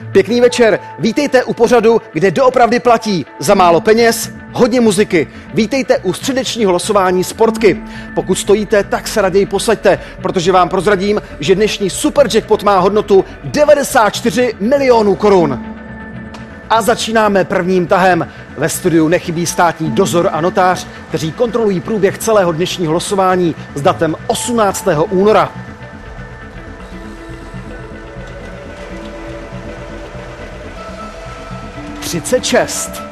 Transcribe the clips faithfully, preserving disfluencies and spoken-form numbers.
Pěkný večer, vítejte u pořadu, kde doopravdy platí za málo peněz, hodně muziky. Vítejte u středečního losování Sportky. Pokud stojíte, tak se raději posaďte, protože vám prozradím, že dnešní superjackpot má hodnotu devadesát čtyři milionů korun. A začínáme prvním tahem. Ve studiu nechybí státní dozor a notář, kteří kontrolují průběh celého dnešního losování s datem osmnáctého února. třicet šest.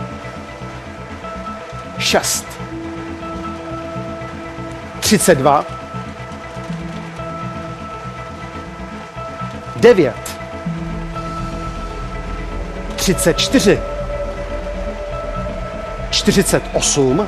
šest. třicet dva. devět. třicet čtyři. čtyřicet osm.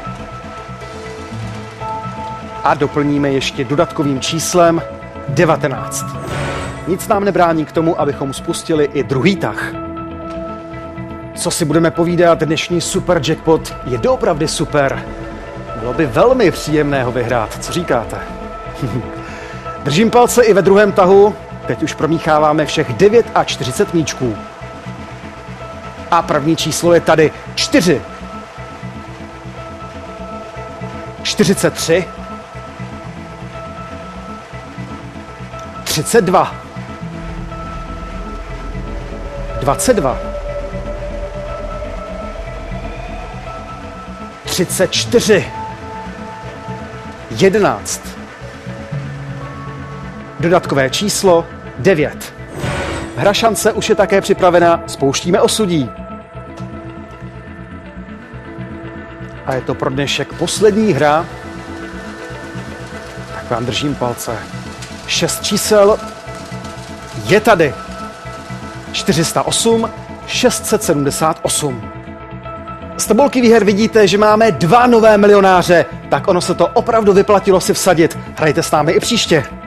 A doplníme ještě dodatkovým číslem devatenáct. Nic nám nebrání k tomu, abychom spustili i druhý tah. Co si budeme povídat, dnešní super jackpot je doopravdy super. Bylo by velmi příjemné ho vyhrát, co říkáte? Držím palce i ve druhém tahu, teď už promícháváme všech čtyřicet devět míčků. A první číslo je tady čtyři. čtyřicet tři. třicet dva. dvacet dva. třicet čtyři. jedenáct. Dodatkové číslo devět. Hra šance už je také připravena, spouštíme osudí. A je to pro dnešek poslední hra. Tak vám držím palce. Šest čísel je tady. čtyři sta osm, šest set sedmdesát osm. Z tabulky výher vidíte, že máme dva nové milionáře, tak ono se to opravdu vyplatilo si vsadit. Hrajte s námi i příště.